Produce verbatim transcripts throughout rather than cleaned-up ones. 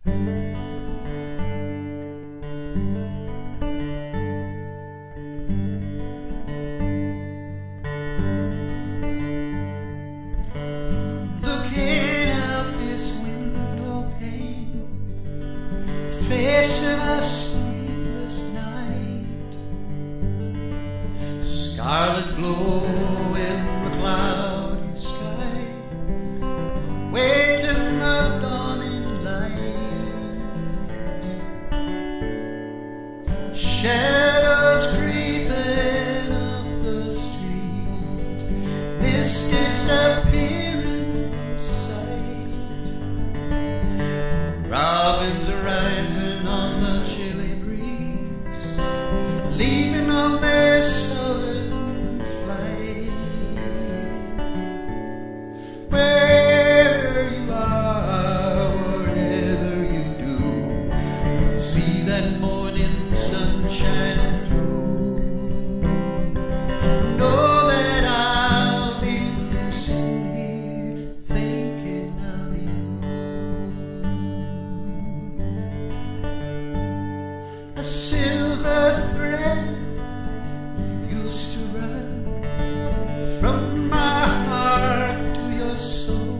Facing a sleepless night, scarlet glow in the cloudy sky, waiting the dawning light. Shadows creeping up the street, mist disappearing from sight. Robins are rising on the chilly breeze, leaving on their southern flight. Wherever you are, whatever you do, see that morning sun shining through. Know that I'll be sitting here thinking of you. A silver thread used to run from my heart to your soul,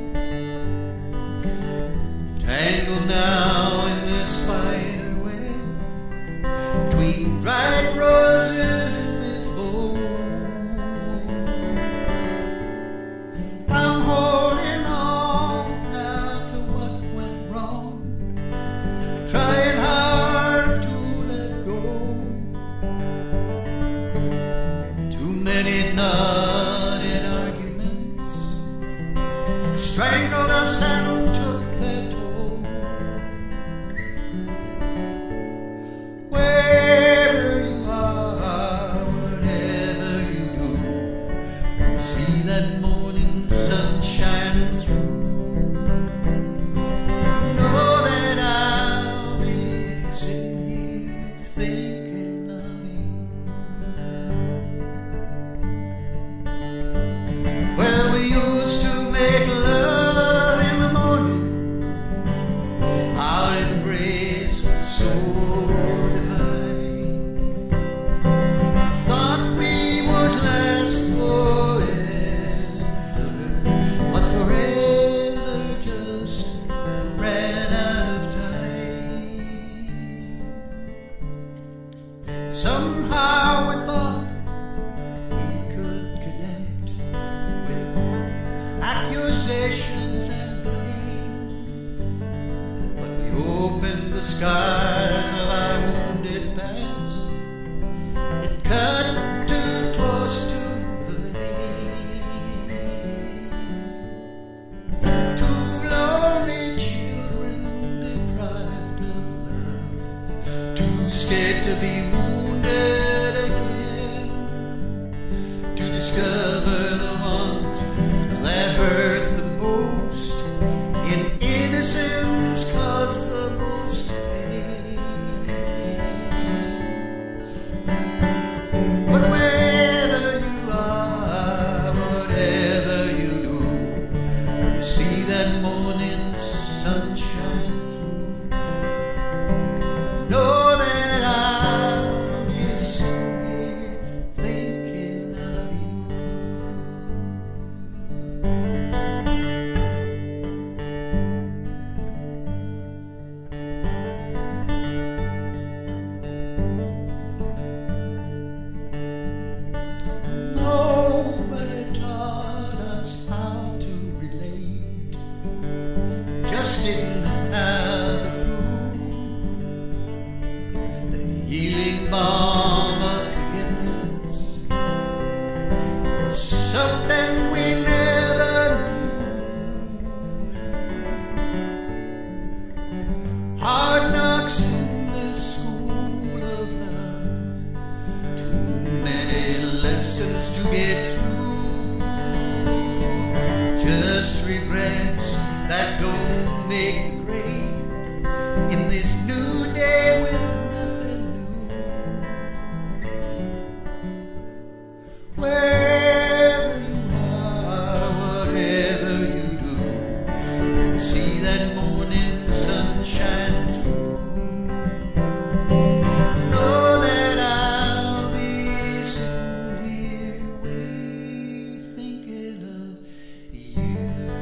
tangled now in this spider web between dried roses in this bowl. I'm holding on now to what went wrong, trying hard to let go. Too many knotted arguments strangled us and took their toll. Wherever you are, whatever you do, you see that morning sun shining through. Know that I'll be sitting here thinking of you. Well, we used to make love in the morning, our embrace was so divine. Thought we would last forever, but forever just ran out of time. Somehow we thought we could connect with accusations and blame, but we opened the skies of our wounded past. It cut too close to the vein. Two lonely children deprived of love, too scared to be wounded again, to discover the ones that hurt the most, in innocence cause the most pain. But whether you are, whatever you do, you see that morning sun shine through. Know that I'll be sitting here thinking of you. Nobody taught us how to relate, just didn't have a clue. The healing balm of forgiveness was something we never knew. Hard knocks in this school of love, too many lessons to get through, just regrets that don't make great in this new day with nothing new. Wherever you are, whatever you do, see that morning sunshine. you.